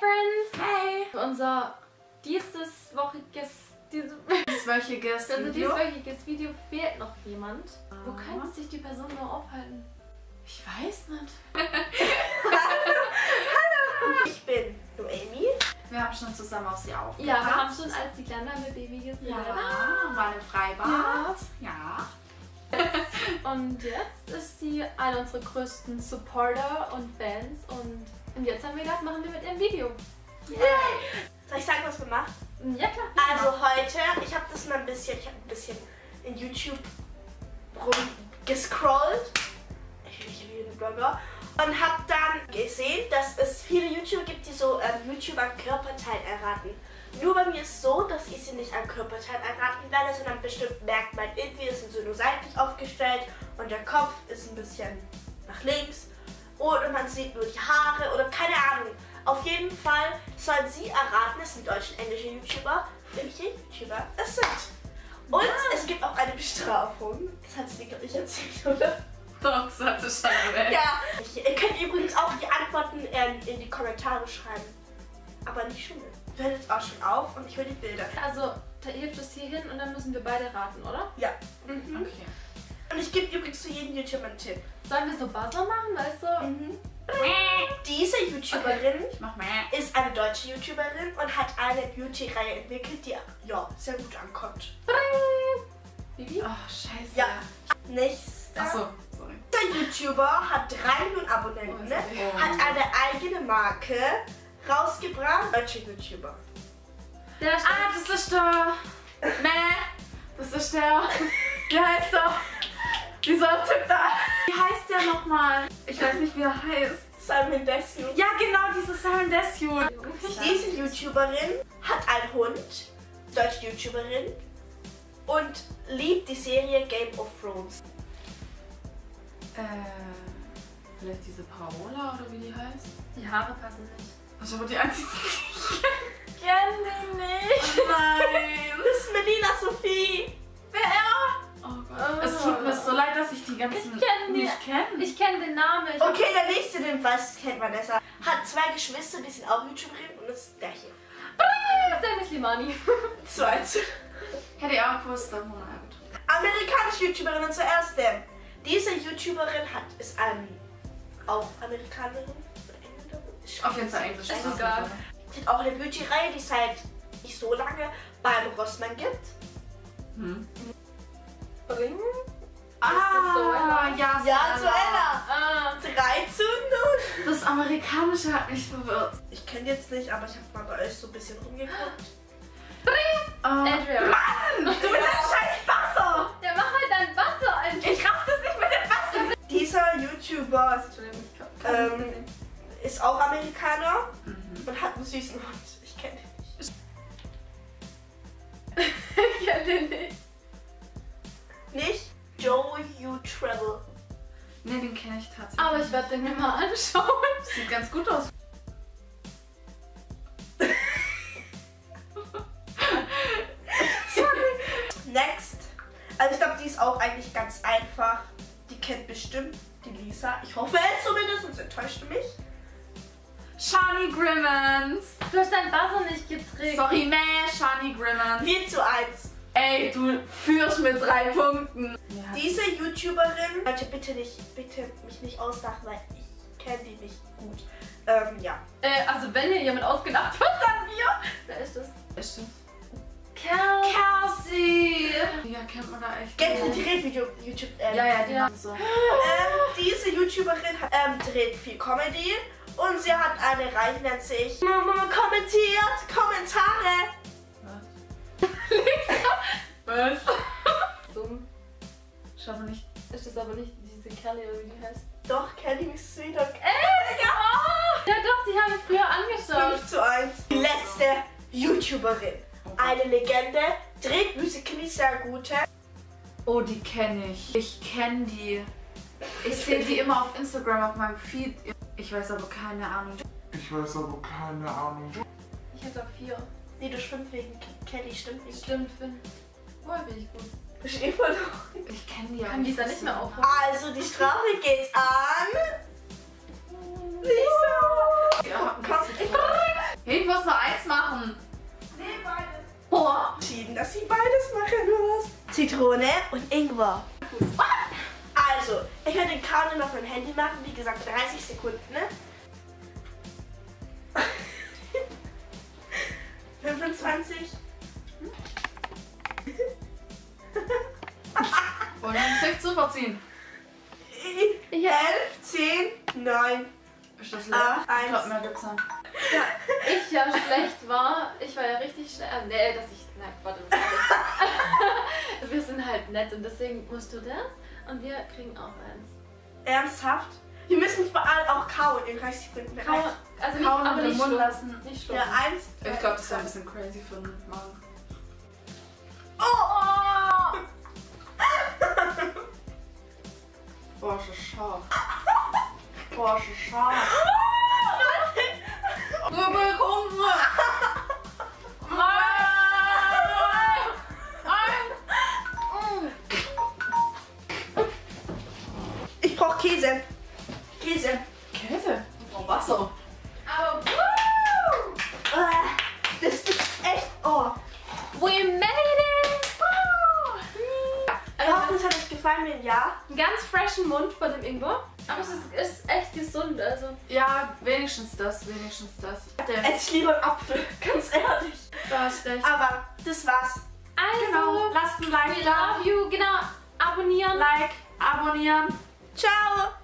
Friends! Hey! Unser dieswöchiges Video fehlt noch jemand. Wo könnte sich die Person noch aufhalten? Ich weiß nicht. Hallo! Ich bin Noemi. Wir haben schon zusammen auf sie aufgepasst. Ja, wir haben schon als die Kleine mit Baby gesehen. Ja, war im Freibad. Ja. Und jetzt ist sie einer unserer größten Supporter und Fans. Und jetzt haben wir gedacht, machen wir mit ihr ein Video. Yay! Soll ich sagen, was wir machen? Ja, klar. Also heute, ich habe ein bisschen in YouTube rumgescrollt. Ich bin wie ein Blogger. Und habe dann gesehen, dass es viele YouTuber gibt, die so YouTuber an Körperteilen erraten. Nur bei mir ist so, dass ich sie nicht an Körperteilen erraten werde, sondern bestimmt merkt man irgendwie, es sind so nur seitlich aufgestellt und der Kopf ist ein bisschen nach links oder man sieht nur die Haare oder keine Ahnung. Auf jeden Fall sollen sie erraten, es sind deutsche und englische YouTuber, welche YouTuber es sind. Und es gibt auch eine Bestrafung. Das hat sie dir, glaube ich, erzählt, oder? Doch, das hat sie schon erwähnt. Ja, ihr könnt übrigens auch die Antworten in die Kommentare schreiben. Aber nicht schummeln. Wir hören jetzt auch schon auf und ich will die Bilder. Also, da hebt es hier hin und dann müssen wir beide raten, oder? Ja. Okay. Und ich gebe übrigens zu jedem YouTuber einen Tipp. Sollen wir so Buzzer machen, weißt du? Diese YouTuberin Ich mach mal. ist eine deutsche YouTuberin und hat eine Beauty-Reihe entwickelt, die ja sehr gut ankommt. Bibi? Oh, scheiße. Ja. Nächster. Achso, sorry. Der YouTuber hat 3 Millionen Abonnenten, ne? Oh. Hat eine eigene Marke rausgebracht. Deutsche YouTuber. Der Das ist der. Das ist der. Wie heißt der? Dieser Typ da. Wie heißt der nochmal? Ich weiß nicht, wie er heißt. Simon Desue. Ja, genau, diese Simon Desue. Diese YouTuberin hat einen Hund, deutsche YouTuberin, und liebt die Serie Game of Thrones. Vielleicht diese Paola oder wie die heißt? Die Haare passen nicht. Das ist aber die einzige. Ich kenn die nicht. Nein. Das ist Melina Sophie. Wer? Oh Gott. Es tut mir so leid, dass ich die ganzen nicht kenne. Ich kenne den Namen. Okay, der nächste, den weiß, kennt Vanessa. Hat 2 Geschwister, die sind auch YouTuberin und das ist der hier. Sammy Slimani. 2. Hätte ich auch gewusst, aber na gut. Amerikanische YouTuberin und zuerst der. Diese YouTuberin ist auch Amerikanerin oder Engländerin. Auf jeden Fall Englisch. Ist egal. Sie hat auch eine Beauty-Reihe, die es seit nicht so lange beim Rossmann gibt. Bring? Ah, ja, Ja, zu Ella. Ah. 3 zu 0. Das Amerikanische hat mich verwirrt. Ich kenne jetzt nicht, aber ich habe mal bei euch so ein bisschen rumgeguckt. Andrea. Mann, du mit deinem scheiß Wasser. Ja, mach halt dein Wasser ein. Ich raff das nicht mit dem Wasser. Dieser YouTuber Entschuldigung, ich kann nicht sehen. ist auch Amerikaner und hat einen süßen Hund. Ich kenne den nicht. Ich kenn den nicht. Nicht? Joey You Travel. Ne, den kenne ich tatsächlich. Aber ich werde den mir mal anschauen. Sieht ganz gut aus. Next. Also ich glaube, die ist auch eigentlich ganz einfach. Die kennt bestimmt die Lisa. Ich hoffe es zumindest, sonst enttäuscht du mich. Shani Grimmons. Du hast dein Wasser nicht getrunken. Sorry, Shani Grimmons. 4 zu 1. Ey, du führst mit 3 Punkten. Ja. Diese YouTuberin, Leute, bitte mich nicht auslachen, weil ich kenne die nicht gut. Ja. Also wenn hier jemand ausgedacht wird, dann wir. Wer ist das? Ist das? Kelsey. Ja, kennt man da echt. Die dreht YouTube. Ja, die machen so. Diese YouTuberin dreht viel Comedy und sie hat eine Reihe, die nennt sich kommentiert Kommentare. Was? Dumm. Schau mal nicht. Ist das aber nicht diese Kelly oder wie die heißt? Doch, Kelly ist wieder Ja doch, die habe ich früher angeschaut. 5 zu 1. Die letzte YouTuberin. Eine Legende, dreht Musical.ly sehr gute. Oh, die kenne ich. Ich kenne die. Ich sehe die immer auf Instagram auf meinem Feed. Ich weiß aber keine Ahnung. Ich hätte auch 4. Nee, du schwimmst wegen Kelly, stimmt nicht. Stimmt, Finn. Woher bin ich gut? Ich eh verloren. Ich kenne die Kann Lisa nicht mehr aufhören? Also, die Strafe geht an Lisa. Ja, Komm, muss nur eins machen. Nee, beides. Boah. Entschieden, dass sie beides machen muss. Zitrone und Ingwer. Also, ich werde den Countdown auf meinem Handy machen. Wie gesagt, 30 Sekunden, ne? 25. Wollen wir uns nicht zuverziehen? 11, 10, 9. Ist das leer? Ich glaube, mehr gibt's nicht. Ja, ich ja schlecht war. Ich war ja richtig schnell. Nee, dass ich. Nein, warte mal. Wir sind halt nett und deswegen musst du das und wir kriegen auch eins. Ernsthaft? Wir müssen vor allem auch kauen in 30 Sekunden. Kauen, also nicht, Kauen aber und nicht im Mund schlucken. lassen. Nicht schlucken. Ja, 1. Ich glaube, das ist ein bisschen crazy für den Magen. Oh! Boah, ist das scharf. Boah, ist das scharf. Ich brauche Käse. Käse. Käse? Ich brauche Wasser. Aber Das ist echt. Oh. we made it! Ich hoffe, es hat euch gefallen, wenn ja. Einen ganz freshen Mund von dem Ingwer. Aber es ist echt gesund, also. Ja, wenigstens das, wenigstens das. Ess ich lieber einen Apfel, ganz ehrlich. Du hast recht. Aber das war's. Also, Genau, lasst ein Like we da. love you. Genau, abonnieren. Like, abonnieren. Ciao.